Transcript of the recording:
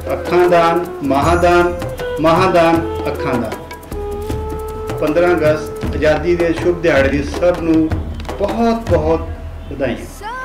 ਅੱਖਾਂ ਦਾਨ, ਮਹਾਦਾਨ, ਮਹਾਦਾਨ, ਅੱਖਾਂ ਦਾਨ। 15 ਅਗਸਤ ਆਜ਼ਾਦੀ ਦੇ ਸ਼ੁਭ ਦਿਹਾੜੇ ਦੀ ਸਭ ਨੂੰ ਬਹੁਤ ਬਹੁਤ ਵਧਾਈਆਂ।